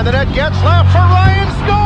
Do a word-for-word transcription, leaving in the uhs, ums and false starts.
behind the net, gets left for Ryan, scores!